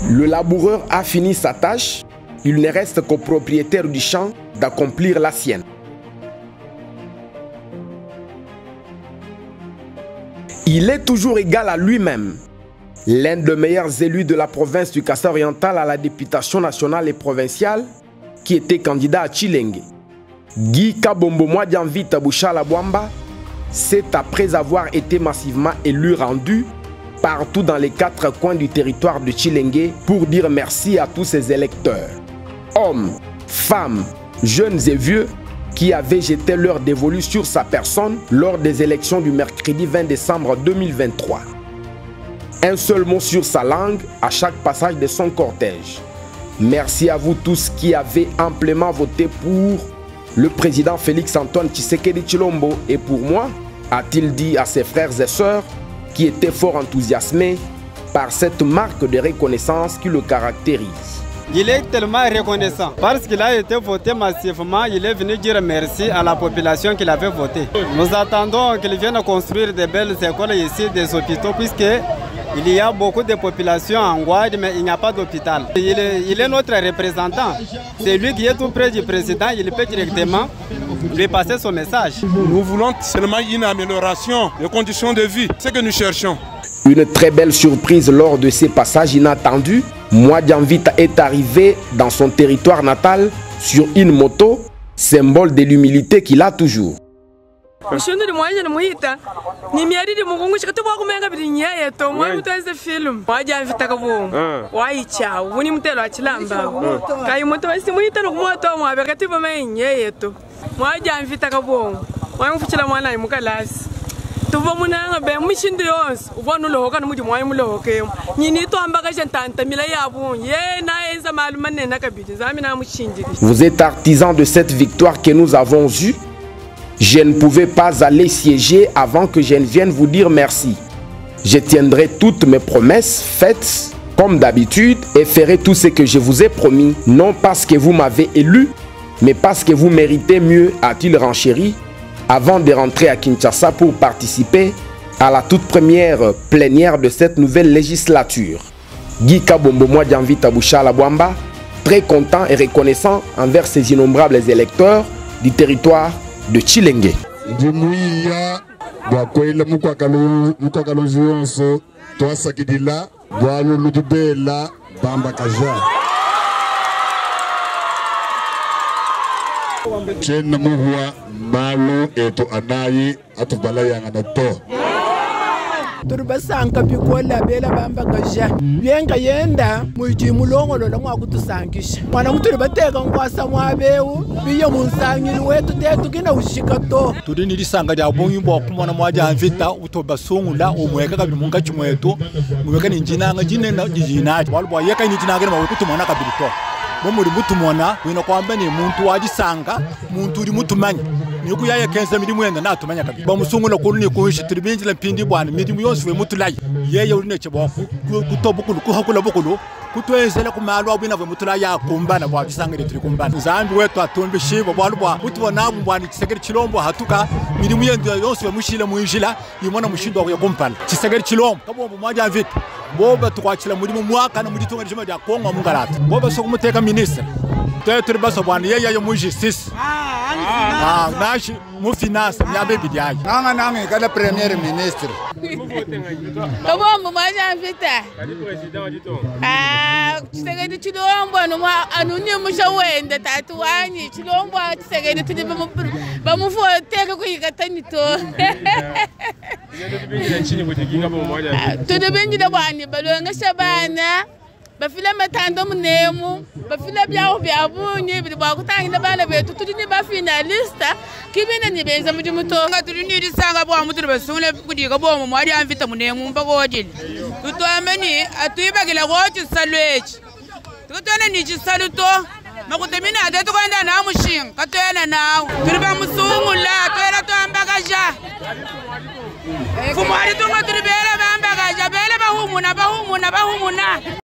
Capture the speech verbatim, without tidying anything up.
Le laboureur a fini sa tâche, il ne reste qu'au propriétaire du champ d'accomplir la sienne. Il est toujours égal à lui-même. L'un des meilleurs élus de la province du Kassai-Oriental à la députation nationale et provinciale, qui était candidat à Tshilenge. Guy Kabombo Mwadianvita Bouchala Bwamba, c'est après avoir été massivement élu rendu partout dans les quatre coins du territoire de Tshilenge pour dire merci à tous ses électeurs. Hommes, femmes, jeunes et vieux qui avaient jeté leur dévolu sur sa personne lors des élections du mercredi vingt décembre deux mille vingt-trois. Un seul mot sur sa langue à chaque passage de son cortège. Merci à vous tous qui avez amplement voté pour le président Félix-Antoine Tshisekedi Tshilombo et pour moi, a-t-il dit à ses frères et sœurs qui étaient fort enthousiasmés par cette marque de reconnaissance qui le caractérise. Il est tellement reconnaissant parce qu'il a été voté massivement, il est venu dire merci à la population qu'il avait voté. Nous attendons qu'il vienne construire de belles écoles ici, des hôpitaux, puisque il y a beaucoup de populations en Guadeloupe, mais il n'y a pas d'hôpital. Il est, il est notre représentant. C'est lui qui est tout près du président, il peut directement lui passer son message. Nous voulons seulement une amélioration des conditions de vie, c'est ce que nous cherchons. Une très belle surprise lors de ces passages inattendus. Mwadianvita est arrivé dans son territoire natal sur une moto, symbole de l'humilité qu'il a toujours. Vous êtes artisan de cette victoire que nous avons eue. Je ne pouvais pas aller siéger avant que je ne vienne vous dire merci. Je tiendrai toutes mes promesses faites comme d'habitude et ferai tout ce que je vous ai promis, non parce que vous m'avez élu, mais parce que vous méritez mieux, a-t-il renchéri, avant de rentrer à Kinshasa pour participer à la toute première plénière de cette nouvelle législature. Guy Kabombo Mwadianvita Bouchala Bwamba, très content et reconnaissant envers ses innombrables électeurs du territoire de Tshilenge. Chena muhua malo eto anayi atubala yangana to. Turubasanga bikola bela bamba gaja. Yenga yenda muji mulongo lo ngwa kutusangisha. Mwana muturi bateka ngwasa mwabeu biyo munsangini wetu tetu kina ushika to. Turi nilisanga lya bonyimbo kumwana Mwadianvita utobasungula omweka kabiri munga chimwetu. Mweka ninjinanga jinena jijina. Walwa yeka ninjinanga ma kutumona kabiri to. Bomuri mutumona wino kwamba ni muntu wajisanga muntu uri mutumanya niku yaye kenza milimu yenda natumanya kabiri bamusungula ko ni ko shitiribinji la pindi bwana milimu yonse we mutulayi yeye uri nece boko kutobukulu kuhakula bukulu kutwezela kumalwa bwina we mutulayi akumbana bwajisanga letri kumbana zambi wetu atombe shibo bwalwa utubona bwani Tshisekedi Tshilombo hatuka milimu yenda yonse we mushila muinjila yimona mushindo ya kumpana Tshisekedi Tshilombo kabombo Mwadianvita boba tukwachila mulimu mwaka na muditunga jima ya Kongo mungalata boba sokumuteka ministre tetre baso bwana yeye yo mu justice ah nashi mu finance myabe bidyai nanga nanga kala premier ministre kabombo Mwadianvita kali president wajito ah Tshisekedi Tshilombo no anunye mushawenda tatu wanyi Tshilombo Tshisekedi tidi bamufoteka kuyikatani to tudebenjida bwani balonga shabana bafila matando munemu bafila byaho byabunye biri bwakutangira bana betu turi ni bafinalista kibina nibenza muri mutonga turi ni risanga bwa muturi basune kudiga bomo Mwadianvita munemu mbagojile tutwameni atuyibagila gochi salwechi tutwana ni chisaluto makutemina adeto kwenda na mushinga katwena nawo turi bamusungula twera twambagaja Fumari tunga turi bele bambagaja bele bahumuna bahumuna bahumuna